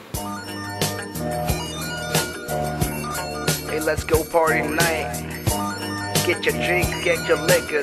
Hey, let's go party tonight. Get your drinks, get your liquors.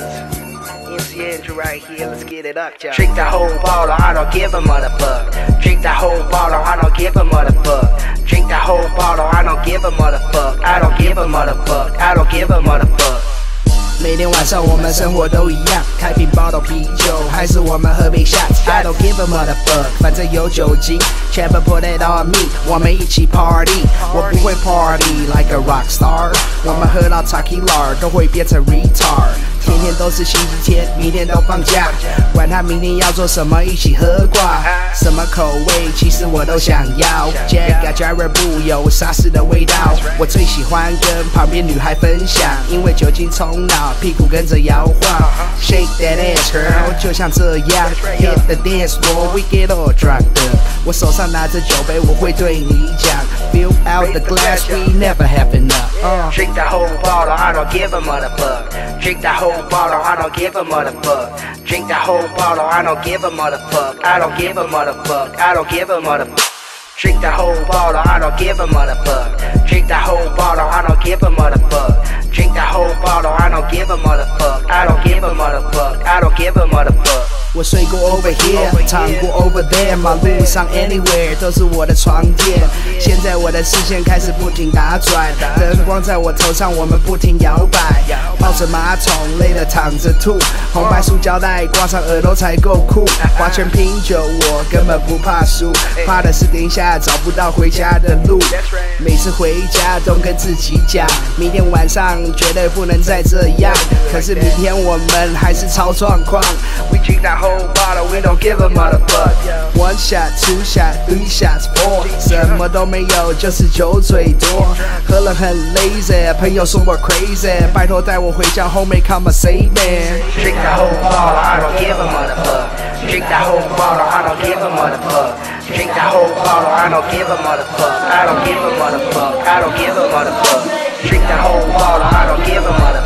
MC Andrew right here, let's get it up, y'all. Drink the whole bottle, I don't give a motherfucker. Drink the whole bottle, I don't give a motherfucker. Drink the whole bottle, I don't give a motherfucker. I don't give a motherfucker. I don't give a motherfucker. 每天晚上我们生活都一样，开瓶爆到啤酒，还是我们喝杯 shots。I don't give a motherfucker， 反正有酒精 ，Never put it on me， 我们一起 party， 我不会 party like a rock star， 我们喝到 tequila 都会变成 retard。天天都是星期天，明天都放假，管他明天要做什么，一起喝挂。什么口味，其实我都想要。Jack 加 Red Bull 有沙士的味道，我最喜欢跟旁边女孩分享，因为酒精冲脑，屁股跟着摇晃。Shake that ass girl， 就像这样 ，Hit the dance floor，we get all drunk up。我手上拿着酒杯，我会对你讲 ，Fill out the glass，we never have enough。Drink the whole bottle，I don't give a motherfucker。Drink the whole bottle, I don't give a motherfucker. Drink the whole bottle, I don't give a motherfucker. I don't give a motherfucker. I don't give a motherfucker. Drink the whole bottle, I don't give a motherfucker. Drink the whole bottle, I don't give a motherfucker. Drink the whole bottle, I don't give a motherfucker. I don't give a motherfucker. I don't give a motherfucker. 我睡过 over here， 躺过 over there， 马路上 anywhere 都是我的床垫。现在我的视线开始不停打转，灯光在我头上，我们不停摇摆。抱着马桶，累了躺着吐，红白塑胶袋挂上耳朵才够酷。花圈拼酒，我根本不怕输，怕的是等一下找不到回家的路。每次回家都跟自己讲，明天晚上绝对不能再这样。可是明天我们还是超状况。We drink that whole bottle, we don't give a motherfucker. One shot, two shot, three shots, four， 什么都没有，就是酒嘴多。喝了很 lazy， 朋友说我 crazy， 拜托带我回家 ，homie come and save me. Drink the whole bottle, I don't give a motherfucker. Drink the whole bottle, I don't give a motherfucker. Drink the whole bottle, I don't give a motherfucker. I don't give a motherfucker. I don't give a motherfucker. Drink the whole bottle, I don't give a motherfucker.